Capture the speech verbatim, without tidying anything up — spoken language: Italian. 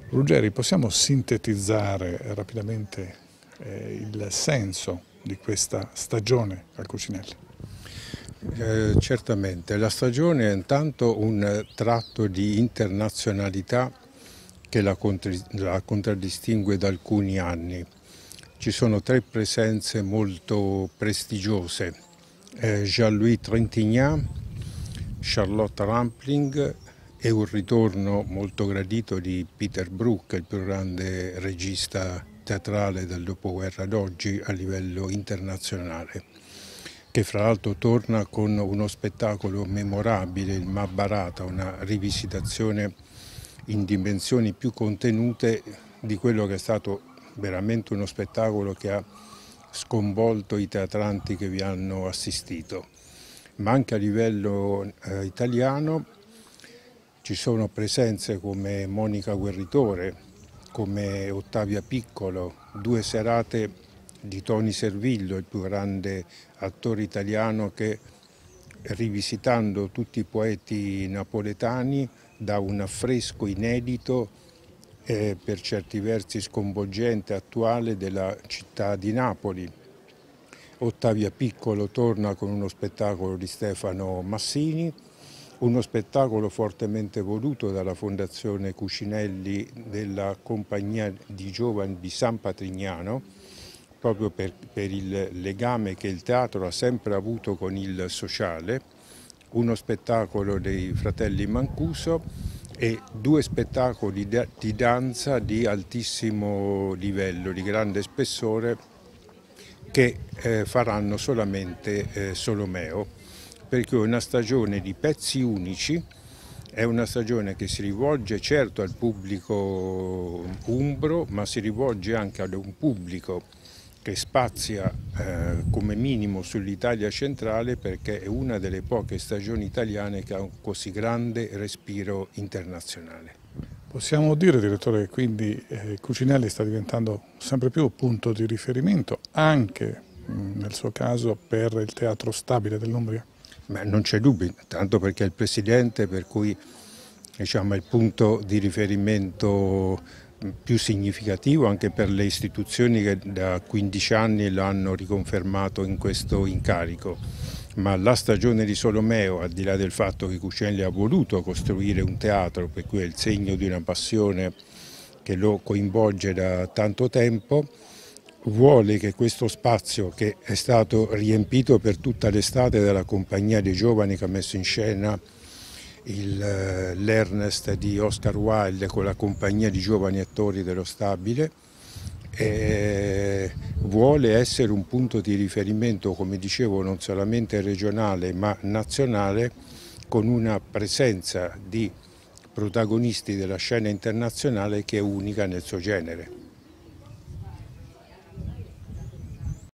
Ruggeri, possiamo sintetizzare rapidamente eh, il senso di questa stagione al Cucinelli? Eh, certamente, la stagione è intanto un tratto di internazionalità che la, la contraddistingue da alcuni anni. Ci sono tre presenze molto prestigiose, eh, Jean-Louis Trintignant, Charlotte Rampling e un ritorno molto gradito di Peter Brook, il più grande regista teatrale del dopoguerra ad oggi a livello internazionale, che fra l'altro torna con uno spettacolo memorabile, il Mahabharata, una rivisitazione in dimensioni più contenute di quello che è stato veramente uno spettacolo che ha sconvolto i teatranti che vi hanno assistito. Ma anche a livello eh, italiano ci sono presenze come Monica Guerritore, come Ottavia Piccolo, due serate di Toni Servillo, il più grande attore italiano che, rivisitando tutti i poeti napoletani, dà un affresco inedito e per certi versi sconvolgente, attuale, della città di Napoli. Ottavia Piccolo torna con uno spettacolo di Stefano Massini, uno spettacolo fortemente voluto dalla Fondazione Cucinelli della Compagnia di Giovani di San Patrignano, proprio per, per il legame che il teatro ha sempre avuto con il sociale, uno spettacolo dei fratelli Mancuso e due spettacoli di danza di altissimo livello, di grande spessore, che eh, faranno solamente eh, Solomeo, perché è una stagione di pezzi unici, è una stagione che si rivolge certo al pubblico umbro, ma si rivolge anche ad un pubblico che spazia eh, come minimo sull'Italia centrale, perché è una delle poche stagioni italiane che ha un così grande respiro internazionale. Possiamo dire, direttore, che quindi eh, Cucinelli sta diventando sempre più punto di riferimento anche mh, nel suo caso per il teatro stabile dell'Umbria? Beh, non c'è dubbio, tanto perché è il presidente, per cui diciamo, è il punto di riferimento più significativo anche per le istituzioni che da quindici anni l'hanno riconfermato in questo incarico. Ma la stagione di Solomeo, al di là del fatto che Cucinelli ha voluto costruire un teatro, per cui è il segno di una passione che lo coinvolge da tanto tempo, vuole che questo spazio, che è stato riempito per tutta l'estate dalla Compagnia dei Giovani che ha messo in scena l'Ernest di Oscar Wilde con la Compagnia di Giovani Attori dello Stabile, e vuole essere un punto di riferimento, come dicevo, non solamente regionale ma nazionale, con una presenza di protagonisti della scena internazionale che è unica nel suo genere.